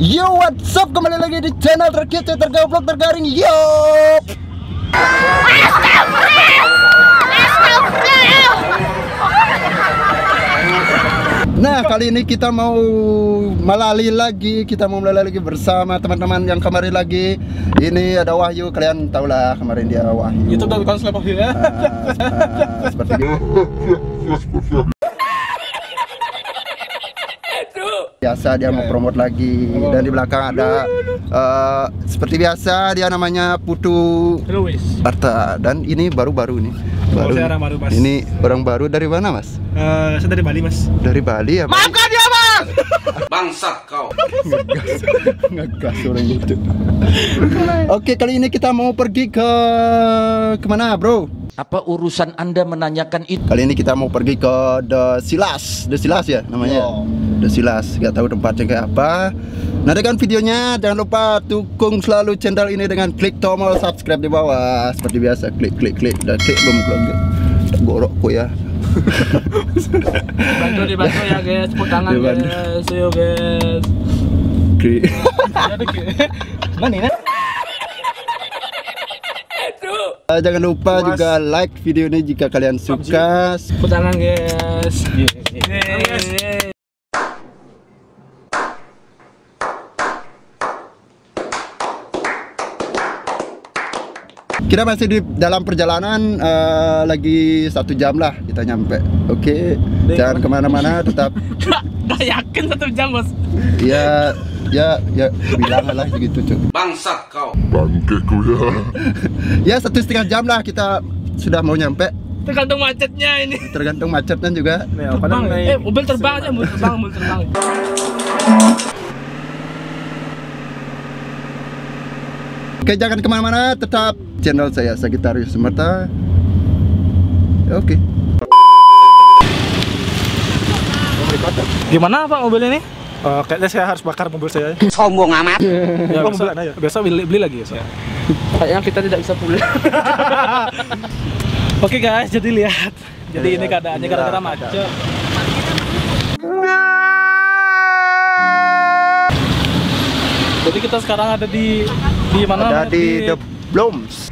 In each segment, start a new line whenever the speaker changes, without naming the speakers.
Yo, what's up? Kembali lagi di channel terkece, tergoblok, tergaring. Yo. Nah, kali ini kita mau melalui lagi. Kita mau melalui lagi bersama teman-teman yang kemarin lagi. Ini ada Wahyu, kalian tahu lah kemarin dia Wahyu.
YouTube dan bukan seleb Wahyu ya.
Seperti itu. Biasa dia mau promote lagi, dan di belakang ada seperti biasa dia namanya Putu
Luis
Arta, dan ini baru-baru nih.
Saya orang baru, Mas.
Ini orang baru dari mana, Mas?
Saya dari Bali, Mas.
Dari Bali ya, Mas?
Maafkan dia, Mas.
Bangsat kau.
Ngegas orang itu. Oke, kali ini kita mau pergi ke kemana, bro?
Apa urusan Anda menanyakan itu?
Kali ini kita mau pergi ke The Silas ya namanya. The Silas, nggak tahu tempatnya kayak apa. Nantikan videonya, jangan lupa dukung selalu channel ini dengan klik tombol subscribe di bawah. Seperti biasa, klik. Dan klik belum gorokku ya.
Dibantu ya guys, tepuk tangan guys, yo guys.
Klik.
Mana ini?
Jangan lupa juga like video ini jika kalian suka.
Tepuk tangan guys.
Kita masih di dalam perjalanan, lagi 1 jam lah kita nyampe. Oke, jangan kemana-mana, tetap.
Gak yakin 1 jam, Bos.
Ya bilang lah gitu, Cuk.
Bangsat kau.
Bangkeku ya. Ya 1,5 jam lah kita sudah mau nyampe.
Tergantung macetnya ini.
Tergantung macetnya juga.
Terbang, mobil terbang aja, mobil terbang.
Oke, jangan kemana-mana, tetap channel saya Sagittarius Semerta. Oke.
Gimana Pak mobil ini? Kayaknya saya harus bakar mobil saya.
Sombong amat.
Ya, biasa beli lagi ya. Kayaknya kita tidak bisa pulang. Oke guys, jadi lihat. Jadi ini keadaannya gara-gara macet. Jadi kita sekarang ada di mana?
Ada di The Bloms.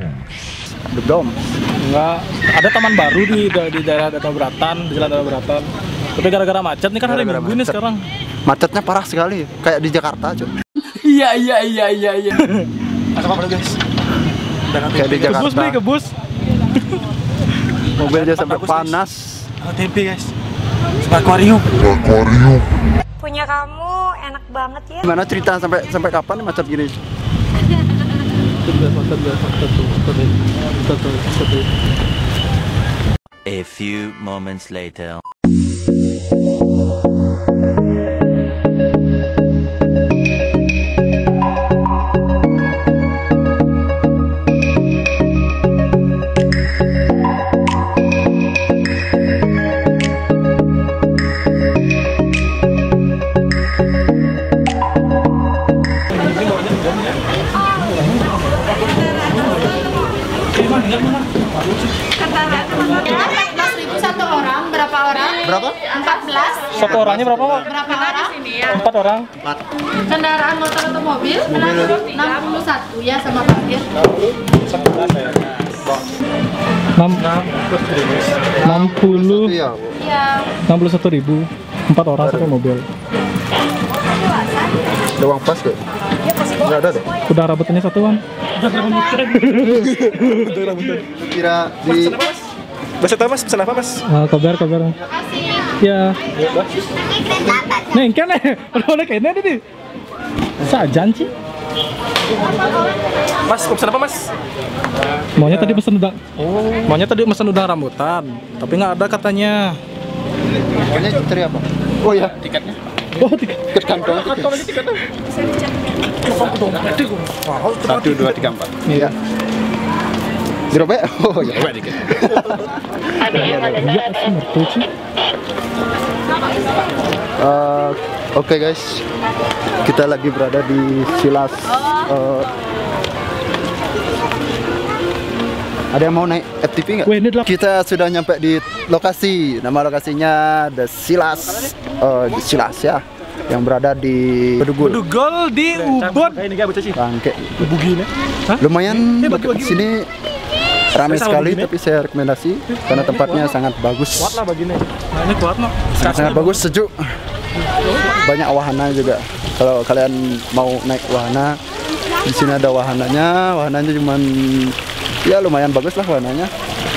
Enggak, ada taman baru di daerah Danau Beratan, di jalan Danau Beratan. Tapi gara-gara macet nih kan hari Minggu ini sekarang.
Macetnya parah sekali, kayak di Jakarta, Cuk.
Iya.
Apa guys? Kayak di Jakarta.
Ke bus.
Mobilnya sampai panas.
Tempe guys. Akuarium.
Punya kamu enak banget ya.
Gimana cerita sampai kapan nih macet gini?
A few moments later.
Satu orang, berapa orang?
Berapa?
14.
Satu orangnya berapa, Pak?
Berapa orang?
4 orang.
Kendaraan motor atau mobil? 61 ya sama parkir.
11 ya. 60
Iya.
Iya.
61.000. 4 orang satu mobil.
Ada uang pas gak? Nggak ada deh.
Udah rambutannya satuan.
Kira di
Mas, pesan apa Mas? Kabar.
Kasih.
Ya. Nih, kan udah kayaknya nih. Sajan sih. Mas, pesan apa Mas? Maunya tadi pesan udang rambutan, tapi nggak ada katanya.
pokoknya cari apa? Oh ya,
Tiketnya.
tiket kantong.
Tiketnya.
1, 2, 3, 4. Iya. Dirobek? Oh ya.
Dikit.
Oke guys, kita lagi berada di Silas. Ada yang mau naik FTV nggak? Kita sudah nyampe di lokasi. Nama lokasinya The Silas. The Silas ya. yang berada di Bedugul.
Bedugul di Ubud.
Bangke.
Bugine.
Lumayan dekat sini, ramai sekali, tapi saya rekomendasi karena tempatnya sangat bagus.
Kuat lah begini. Nah ini kuat no.
Sangat bagus, sejuk. Banyak wahana juga. Kalau kalian mau naik wahana, di sini ada wahananya. Wahananya cuman ya lumayan bagus lah wahananya.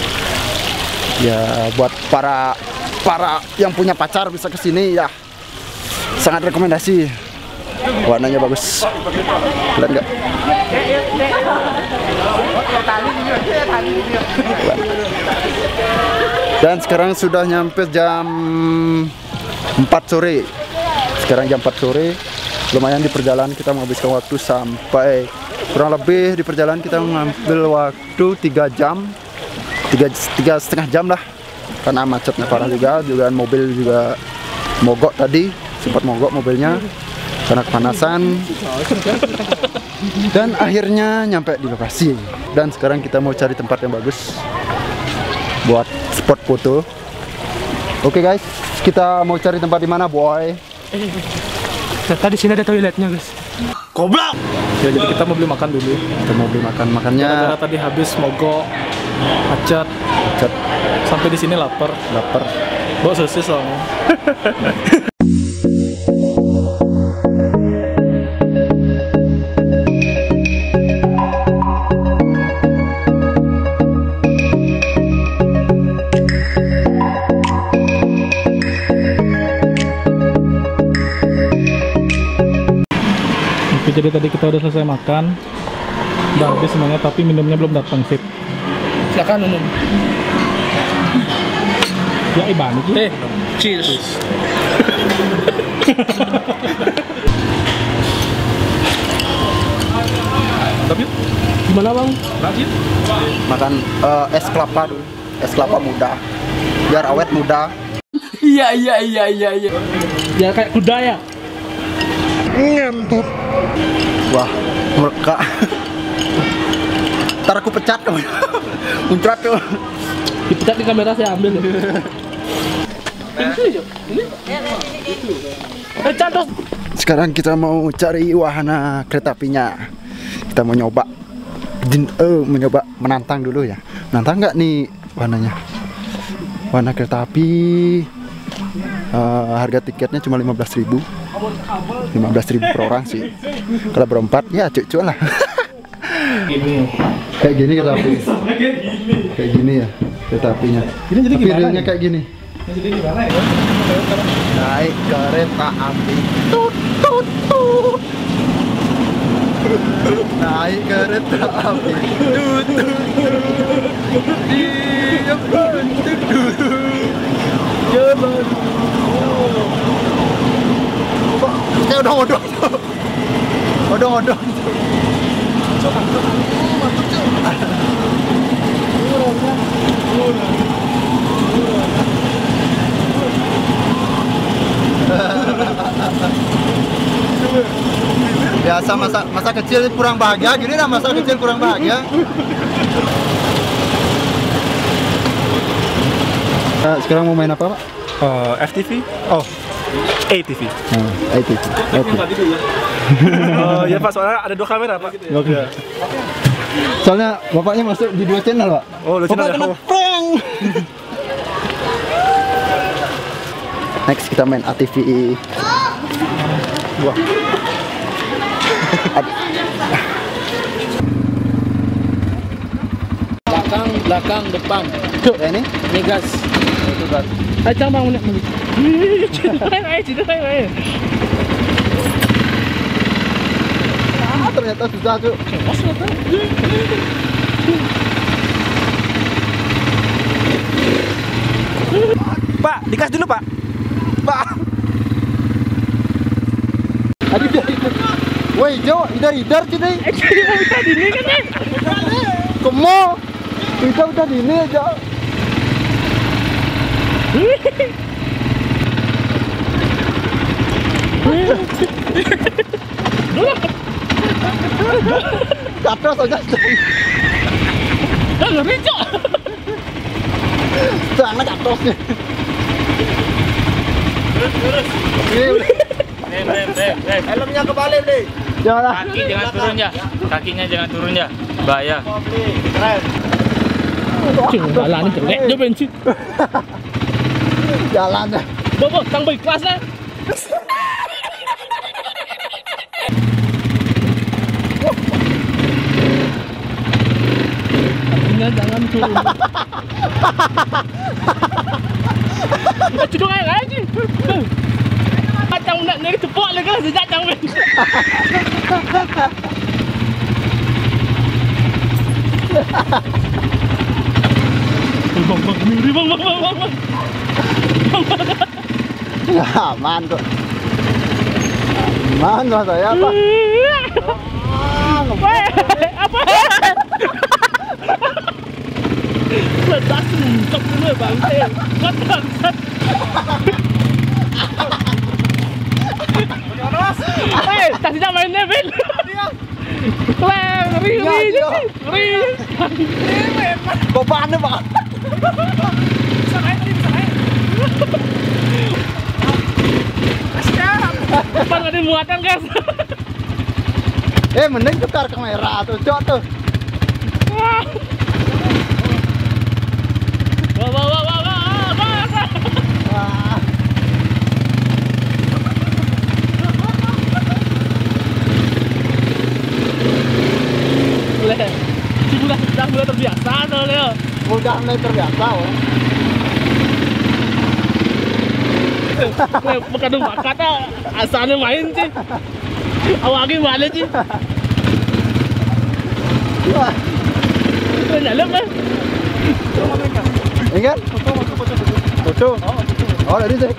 Ya buat para yang punya pacar bisa ke sini ya. Sangat rekomendasi. Wahananya bagus. Lihat nggak? Dan sekarang sudah nyampe jam 4 sore. Sekarang jam 4 sore. Lumayan di perjalanan kita menghabiskan waktu sampai kurang lebih di perjalanan kita mengambil waktu 3 jam. 3,5 jam lah. Karena macetnya parah juga mobil juga mogok tadi. Sempat mogok mobilnya karena kepanasan. Dan akhirnya nyampe di lokasi. Dan sekarang kita mau cari tempat yang bagus buat spot foto. Oke guys, kita mau cari tempat di mana, boy?
Ternyata di sini ada toiletnya, guys. Goblok. Ya jadi kita mau beli makan dulu.
Kita mau beli makannya.
Karena tadi habis mogok, macet. Sampai di sini lapar. Bawa sosis soalnya. Jadi tadi kita udah selesai makan, udah habis semuanya, tapi minumnya belum datang sip. Silakan minum. Ya iban itu. Cheers. Tapi gimana bang?
Makan es kelapa dulu, es kelapa muda, biar awet muda.
Iya.
Ya kayak kuda ya.
Ngentut. Wah, mereka. Ntar aku pecat kamu. Muncrat tuh.
Dipecat di kamera saya ambil.
Sekarang kita mau cari wahana kereta apinya. Kita mau nyoba menantang dulu ya. Menantang nggak nih wahananya? Wahana kereta api. Harga tiketnya cuma 15.000. 15.000 per orang sih. Kalau berempat ya cucu lah. Kayak gini kereta api. Kayak gini ya kereta apinya.
Ini jadi gimana?
Realnya kayak gini.
Jadi gimana ya?
Naik kereta api. Naik kereta api. Kayak odong-odong. Biasa masa kecil kurang bahagia, gini lah masa kecil kurang bahagia. Sekarang mau main apa, Pak?
FTV? Oh, ATV.
ATV. Oke.
Ya Pak, soalnya ada 2 kamera Pak.
Oke. Soalnya bapaknya masuk di 2 channel, Pak.
Oh, 2 channel.
Bapak kena prank. Next kita main ATV. Wah.
Belakang, depan.
Ya ini?
Ini gas.
Itu gas.
Ayo bang, ayo.
Ternyata susah, Cuk.
Pak, dikas dulu Pak.
Aduh, woi, Jo, idar sini.
Kita di sini kan?
Kemo. Kita udah di ini aja. Katros aja.
Jangan ricok.
Sangat katrosnya.
Rem.
Helmnya kebalik, Bli. Jangan.
Kaki jangan turun ya. Kakinya jangan turun ya. Bahaya.
Keren.
Jalan jelek dia bensin.
Jalannya.
Bobo, tang baik kelas lah. Kakinya jangan turun. Cudung air aja. Macam nak naik tepuk lagi sejak jangan. Bang, miri bang.
Aman kok. Aman lah saya apa?
Apa? Letak sungkep dulu bang. Kuat bangsat. Tasnya mainnya Vin. Ngeri.
Bapaknya Pak.
Depan ada muatan guys.
Mending tukar kamera tuh, cok tuh.
Wah. Sudah mulai terbiasa tuh Leo.
Udah mulai terbiasa, weh.
Bukan kata asalnya main sih. Awalnya balik sih.
Wah,
nyalep kan?
ini kan? Foto. Oh, dari sih.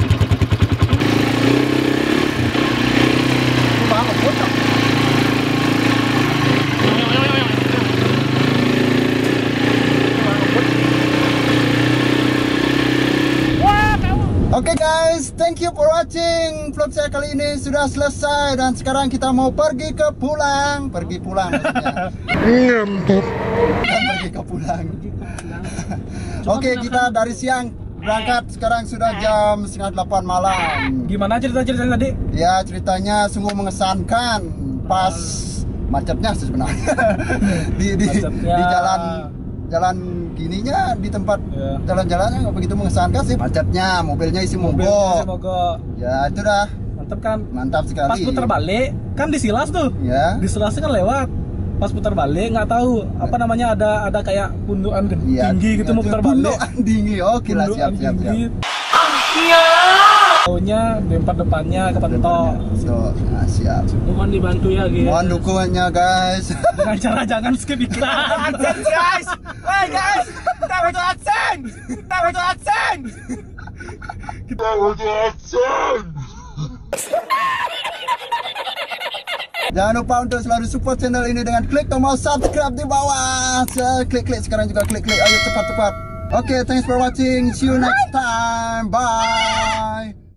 Oke guys, thank you for watching. Vlog saya kali ini sudah selesai dan sekarang kita mau pergi pulang maksudnya. Ngantuk. Pergi ke pulang. Oke, kita dari siang berangkat, sekarang sudah jam 7:30 malam.
Gimana cerita tadi?
Ya, ceritanya sungguh mengesankan pas macetnya sih sebenarnya. di jalan gininya, di tempat jalan-jalannya nggak begitu mengesankan sih. Macetnya, mobilnya isi mogok. Ya itu dah.
Mantap kan?
Mantap sekali.
Pas putar balik kan di Silas tuh.
Ya.
Di Silas kan lewat. Pas putar balik nggak tahu apa namanya, ada kayak pundukan tinggi gitu, mau putar balik.
Pundukan tinggi. Oke lah, siap.
Taunya depannya kepentok.
Nah, siap.
Mohon dibantu ya guys.
Mohon dukungannya guys.
Dengan cara jangan skip iklan.
AdSense guys. Hey guys, kita butuh AdSense.
Jangan lupa untuk selalu support channel ini dengan klik tombol subscribe di bawah. Klik sekarang juga klik. Ayo cepat. Oke, thanks for watching. See you next time. Bye.